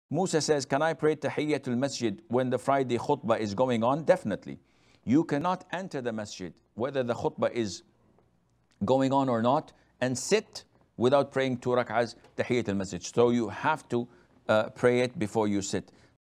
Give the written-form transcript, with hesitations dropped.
Musa says, can I pray Tahiyatul Masjid when the Friday khutbah is going on? Definitely. You cannot enter the masjid, whether the khutbah is going on or not, and sit without praying 2 rak'ahs Tahiyatul Masjid. So you have to pray it before you sit.